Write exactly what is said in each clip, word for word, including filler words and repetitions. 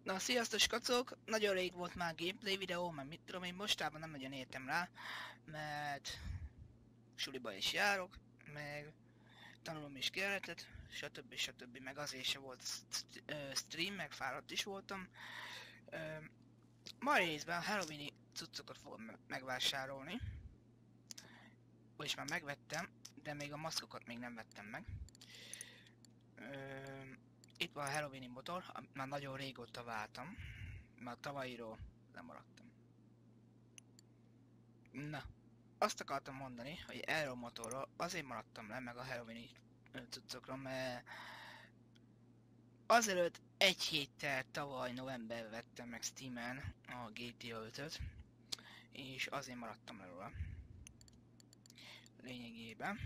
Na, sziasztok skacok! Nagyon rég volt már gameplay videó, mert mit tudom én, mostában nem nagyon értem rá, mert suliba is járok, meg tanulom is keretet, stb. stb. Meg azért se volt stream, meg fáradt is voltam. Ma részben a Halloween-i cuccokat fogom megvásárolni. Vagyis már megvettem, de még a maszkokat még nem vettem meg. Itt van a Halloween-i motor, már nagyon régóta váltam. Már tavalyiról lemaradtam. Na, azt akartam mondani, hogy erről a motorról azért maradtam le, meg a Halloween-i cuccokról, mert azelőtt egy héttel tavaly novemberben vettem meg Steamen a gé té á ötöt, és azért maradtam le róla. Lényegében.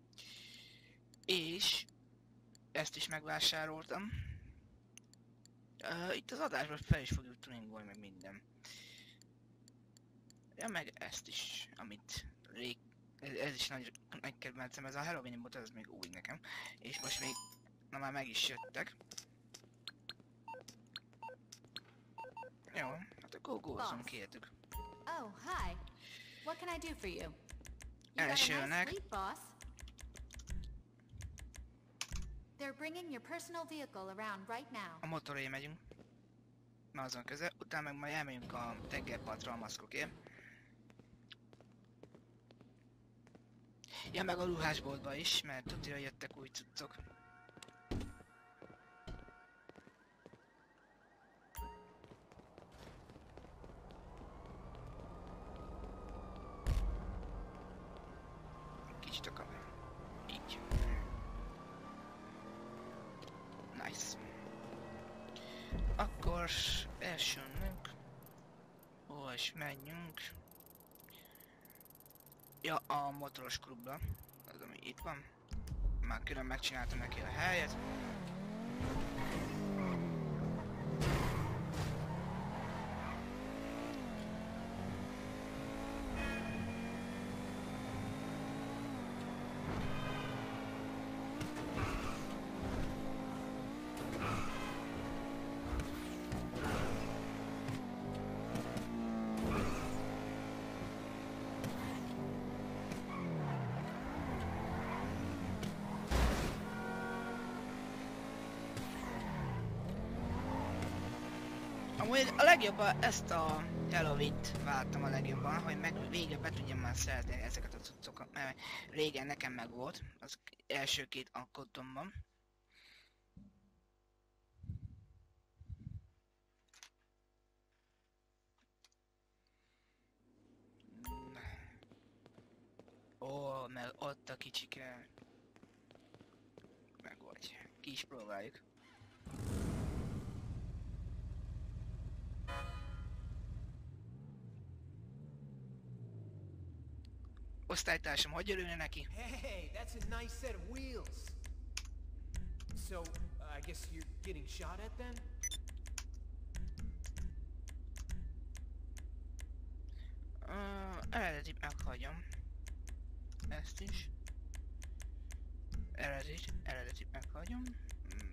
És ezt is megvásároltam. Uh, itt az adásban fel is fogjuk tuningolni meg minden. Ja, meg ezt is, amit rég... Ez, ez is nagy, nagy kedvencem, ez a Halloween bot, ez még új nekem. És most még... Na már meg is jöttek. Jó, hát akkor gózunk kértük. Oh, hi. What can I do for you? You got a Elsőnek... nice sleep, boss. They're bringing your personal vehicle around right now. A motoré megyünk. Na azon közel, utána meg majd elmegyünk a tengerpartra a maszkokért. Ja, meg a ruhásboltba is, mert tudja, hogy jöttek új cuccok. Kicsit a kamera. Így. Nice. Akkor elsőnünk. Hol is menjünk. Ja, a motoros klubba. Az, ami itt van. Már külön megcsináltam neki a helyet. Amúgy a legjobban ezt a Halloween-t vártam a legjobban, hogy meg végre be tudjam már szerezni ezeket a cuccokat, mert régen nekem meg volt, az első két alkotomban. Ó, meg ott a kicsike. Meg vagy. Ki is próbáljuk. Osztálytársam, hogy örülne neki? Hey, that's a nice set of wheels. So, uh, I guess you're getting shot at then? Uh, eredeti meghagyom. Ezt is. Eredeti, eredeti meghagyom. Mm.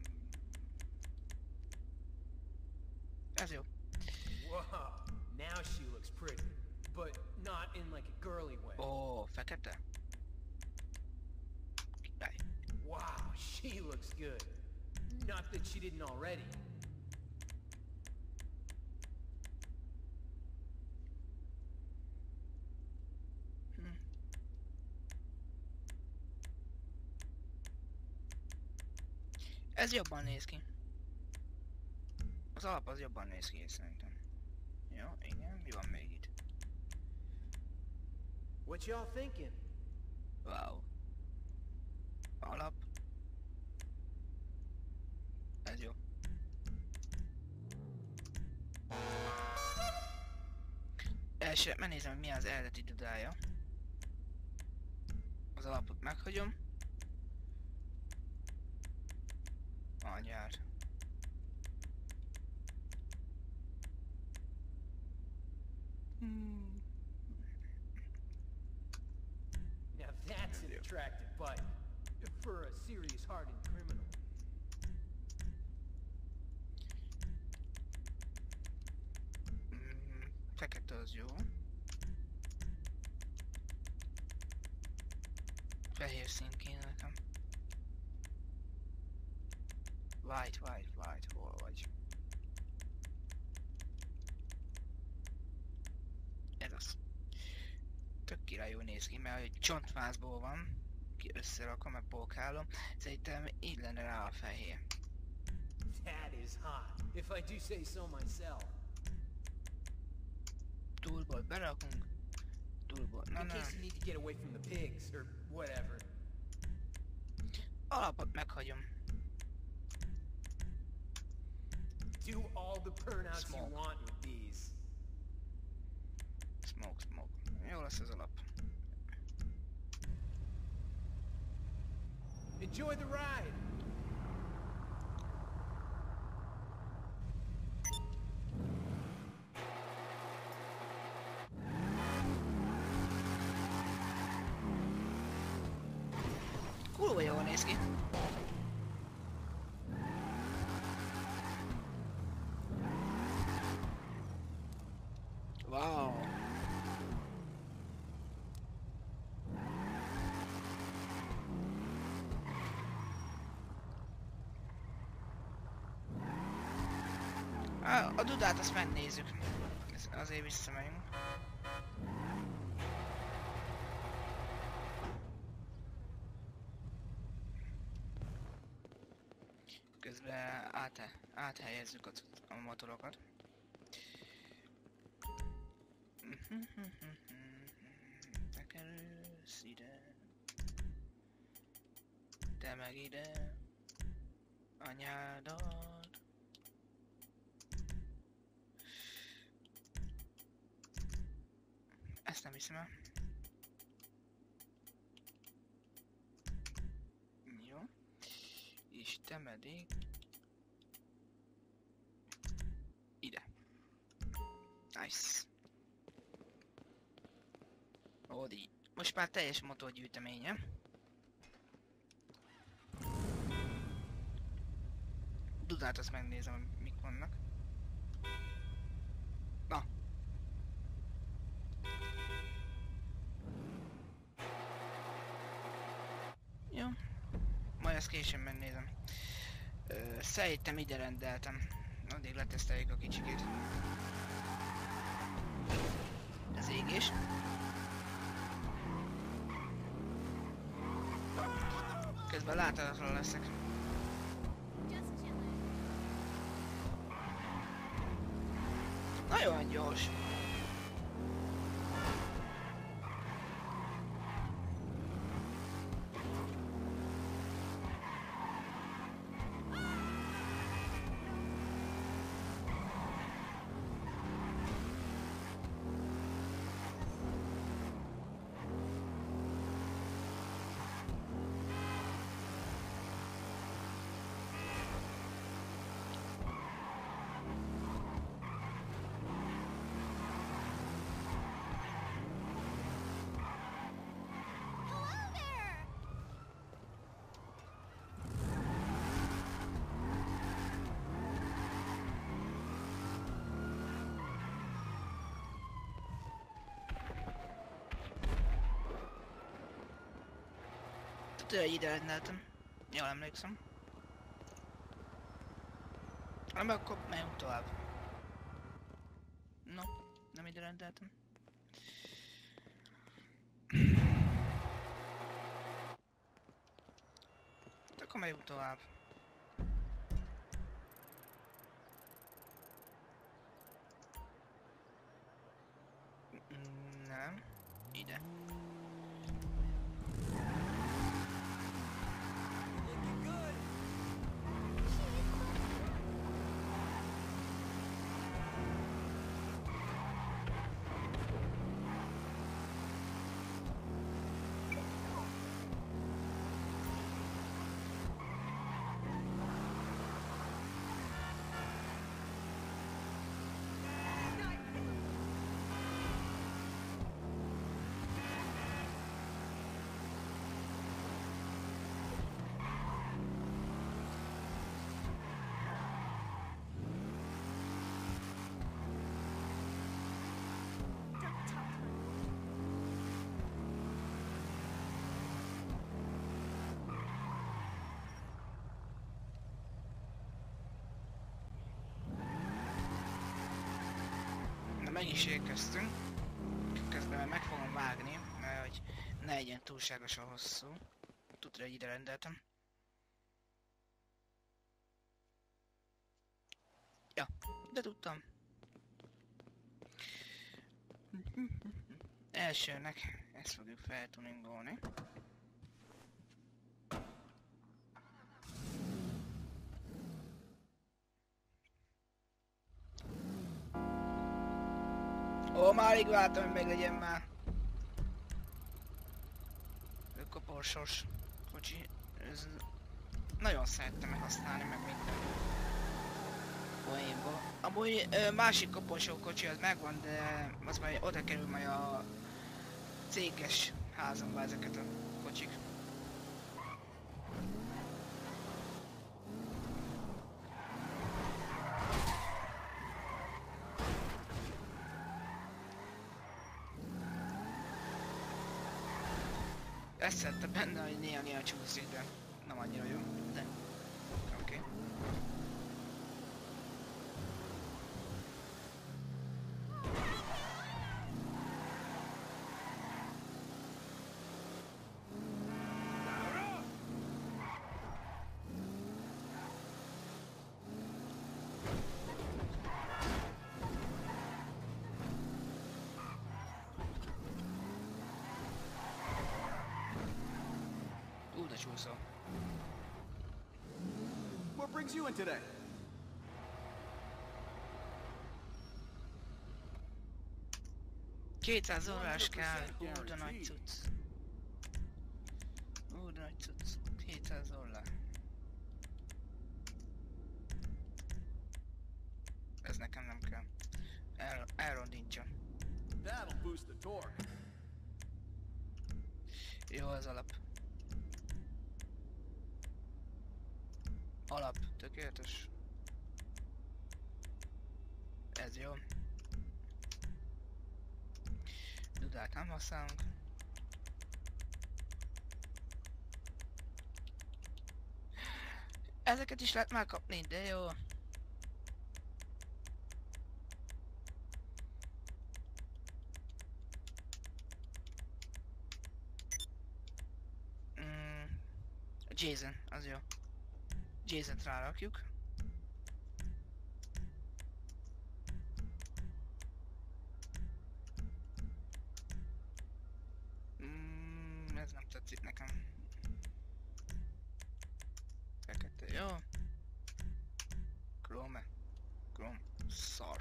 Ez jó. Whoa, now she looks pretty, but not in like a girly way. Ó, oh, fekete? Király. Wow, she looks good. Not that she didn't already. Hm. Ez jobban néz ki. Az alap az jobban néz ki, szerintem. Jó, igen, mi van még itt? What y'all thinking? Wow. Alap. Ez jó. Első, megnézem, hogy mi az eredeti dudája. Az alapot meghagyom. Anyár. Hmm. Now that's an attractive bike for a serious hardened criminal. az jó. Fehér szín kéne nekem. White, white, white, hol vagy? Ez az. Tök királyul néz ki, mert egy csontvászból van. Ki összerakom, meg pókálom. Szerintem így lenne rá a fehér. That is hot, if I do say so myself. Túlból berakunk. Túlból, na In nem. case you need to get away from the pigs, or whatever. Alapot meghagyom. Do all the burnouts you Smoke. want with these. Smoke, smoke. Jó lesz az alap. Enjoy the ride! Kurva jól néz ki. Wow. A, a Dudát azt megnézzük. Ez azért visszamegyünk. Közben át, áthelyezzük a, a motorokat. Te kerülsz ide. Te meg ide. Anyádat. Ezt nem hiszem el. Jó. És te pedig ide. Nice. Odi. Most már teljes motorgyűjteménye. Dudát azt megnézem, mik vannak. Na. Jó. Majd ezt későn megnézem. Ö, szerintem ide rendeltem. Addig leteszteljük a kicsikét. Az égés. Közben láthatatlan leszek. Just chilling. Nagyon gyors. Hello there! Tudod, hogy ide rendeltem. Jól emlékszem. Nem, akkor megyünk tovább. No, nem ide rendeltem. Hát akkor megyünk tovább. Mm, nem. Ide. Looking good! meg is érkeztünk. Közben meg fogom vágni, mert hogy ne legyen túlságosan hosszú. Tudod, hogy ide rendeltem. Ja, de tudtam. Elsőnek ezt fogjuk feltuningolni. Ó, már alig vártam, hogy meglegyen már. A koporsos kocsi. Ez nagyon szerettem meghasználni, meg minden. Poénból. Amúgy ö, másik koporsó kocsi az megvan, de az majd oda kerül majd a céges házamba ezeket a kocsik. Ezt szedte benne, hogy néha-néha csúszik, de nem annyira jó, de oké. Okay. Csúszol. What brings you in today? kétszáz dollárás kell, hú, de nagy cucc. Hú, de nagy cucc. kétszáz dollár. Ez nekem nem kell. El, elrondítsam. That'll boost the torque. Jó az alap. Alap, tökéletes. Ez jó. Dudát nem használunk. Ezeket is lehet már kapni, de jó. Mm, Jason, az jó. Jason-t rárakjuk. Mm, ez nem tetszik nekem. Fekete, jó. Chrome. Chrome. Szar.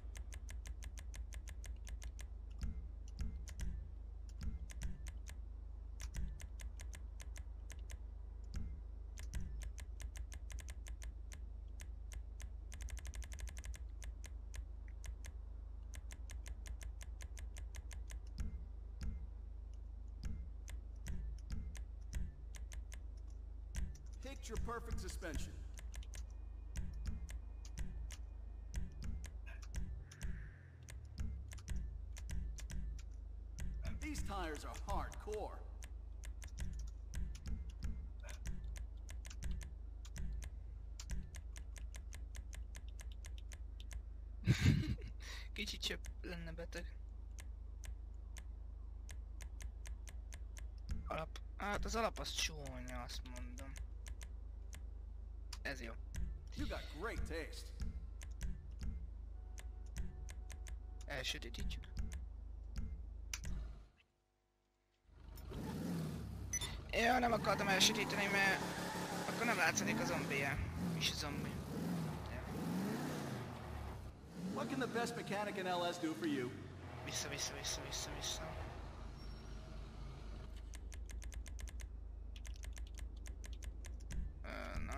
Picture perfect suspension. These tires are hardcore. Kicsit csöpp lenne beteg. Alap. Hát az alap az csúnya, azt mondom. Ez jó. You got great taste. Elsötétítjük. Ja, nem akartam elsötíteni, mert akkor nem látszik a zombija. És a zombi. Ja. What can the best mechanic in L S do for you? Vissza, vissza, vissza, vissza, vissza. Uh, na.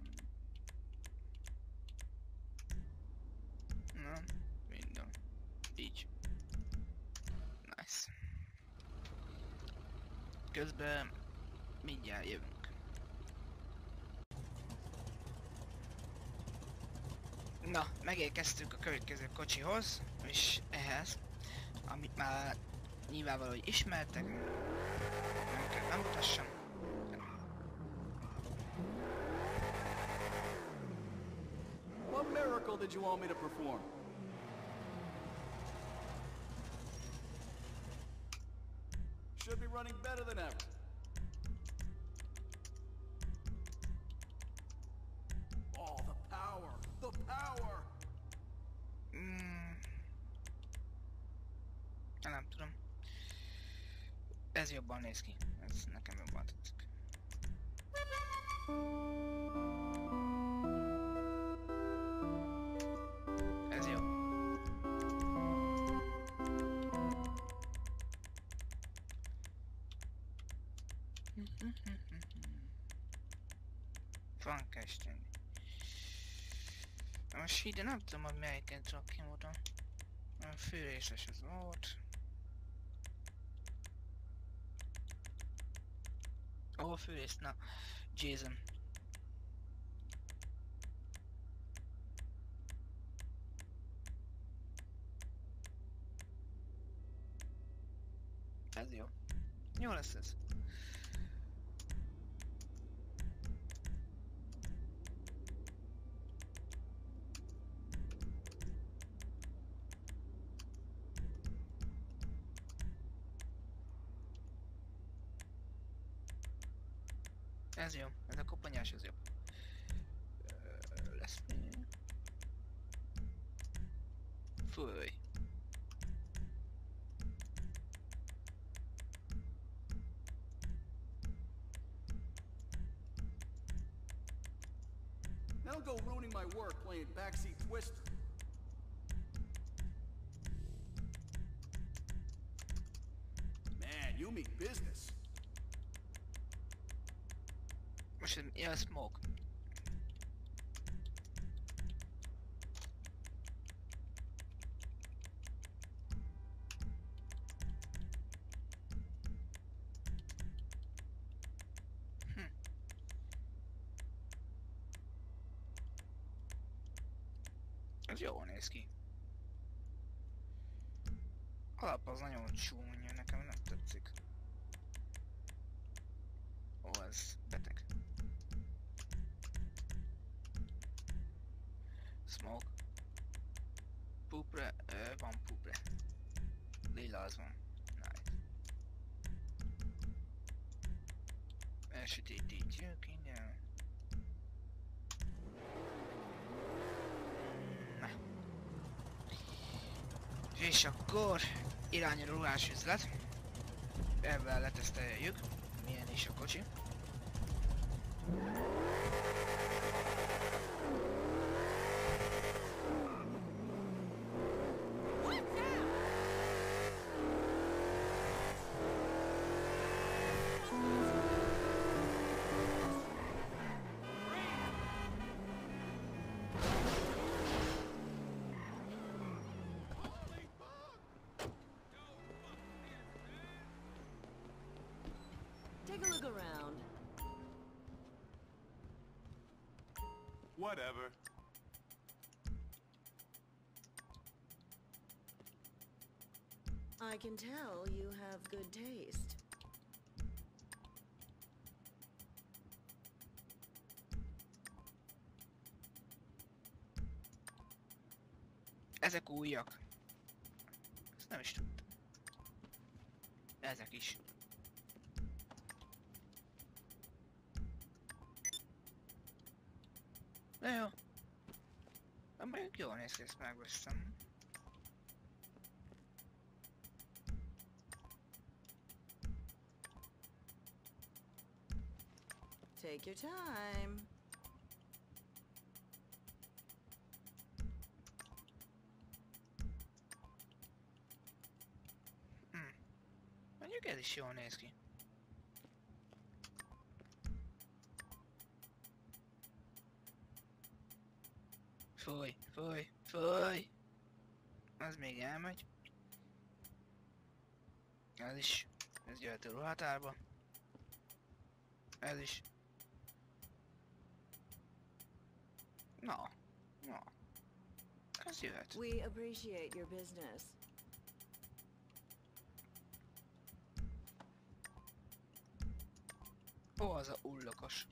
Na, minden. Így. Nice. Közben mindjárt jövünk. Na, megérkeztünk a következő kocsihoz, és ehhez, amit már nyilvánvaló, hogy ismertek. Nem kell bemutassam. What miracle did you want me to perform? should be running better than ever. Oh, the power! The power! Mm. Nem tudom. Ez jobban néz ki. Ez nekem jobban tetszik. Ez jó. Frankenstein. Most ide nem tudom, hogy melyiket tudok kimódon. A fűréses ez volt. Ó, oh, fűrész, na. Jason. Ez jó. Jó lesz ez. Ez jó, ez a koponyás az jobb. Ö, lesz mi? Fúj. That'll go ruining my work playing backseat twister. Man, you mean business. Most ez, ja, a smoke. Hm. Ez jól néz ki. Alap az nagyon csúnya, nekem nem tetszik. Ó, ez beteg. Smoke. Pupre, ö, van pupre. Lila az van. Nice. Elsötétítjük innen. Na. És akkor irányra ruhás üzlet. Ebben leteszteljük, milyen is a kocsi. Take a look around. Whatever. I can tell you have good taste. Ezek újak. Ezt nem is tudtam. Ezek is. De jó. De mondjuk jól néz ki, ezt megveszem. Take your time. Hm. Mondjuk ez is jól néz ki. Fúj, fúj, fúj! Az még elmegy. Ez is. Ez jöhet a ruhatárba. Ez is. Na, na. Ez jöhet. We appreciate your business. Ó, az a ullokos.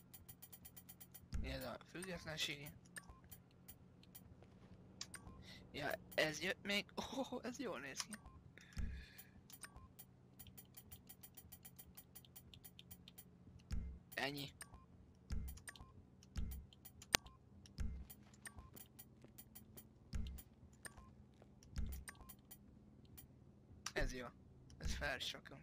Ez a függetlenségi. Ja, ez jött még. Oh, ez jól néz ki. Ennyi. Ez jó. Ez felsrakom.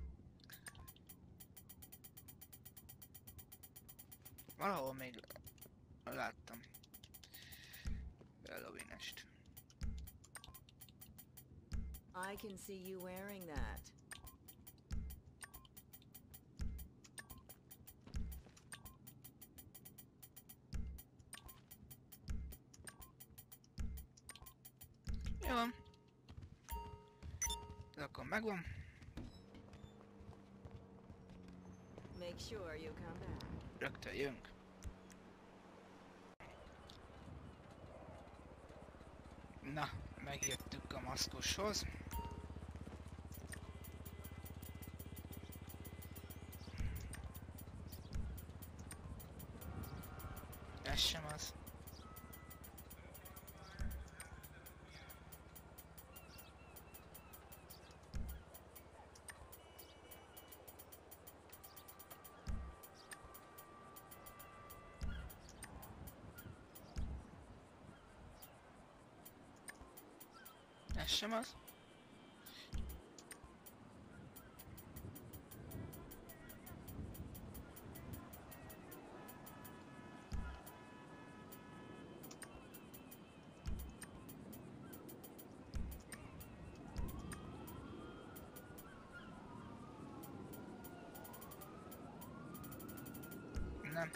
Valahol még láttam. Halloween-est. I can see you wearing that. Jó van. Ez akkor megvan. Make sure you come back. Rögtön jönk. Na, megjöttük a maszkoshoz. Ez sem az. Ez sem az. Nem.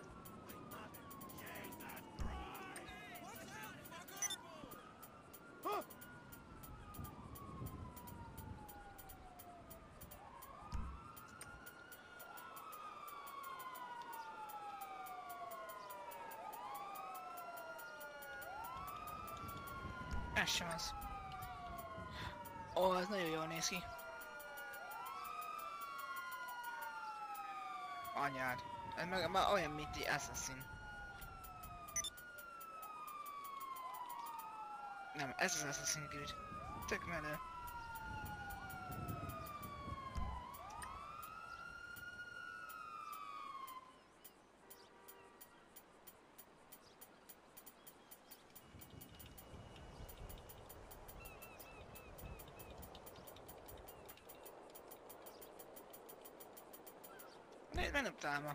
Ez sem az. Ó, ez nagyon jól néz ki. Anyád. Ez meg már olyan, mint The Assassin. Nem, ez az Assassin's Creed. Tök menő. Miért nem találma?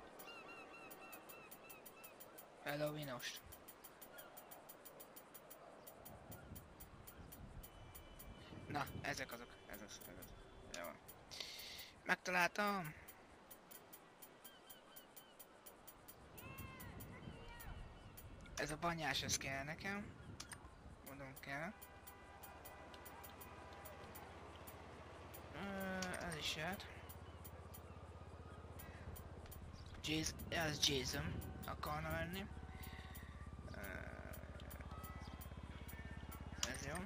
Halloween-ost. Na, ezek azok. Ez az, ez az. Jó. Megtaláltam. Ez a banyás, ez kell nekem. Mondom kell. Ö, ez is jött. Jason, ez Jason akarna venni. Ö, ez jó.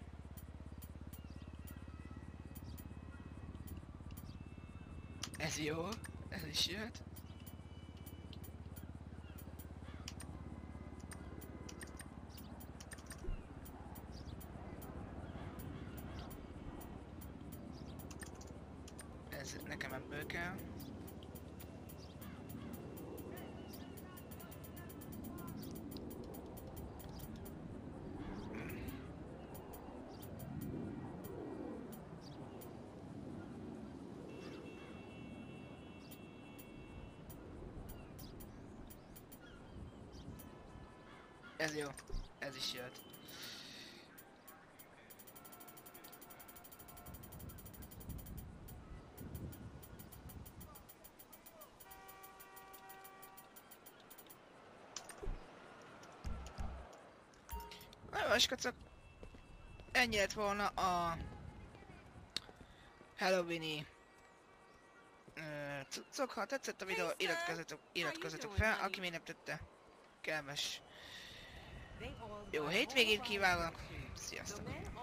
Ez jó, ez is jött. Ez nekem ebből kell. Ez jó, ez is jött. Na jó, skacok. Ennyi lett volna a Halloween-i cuccok. Ha tetszett a videó, iratkozzatok, iratkozzatok fel, aki még nem tette. Kellemes jó hétvégét kívánok, sziasztok!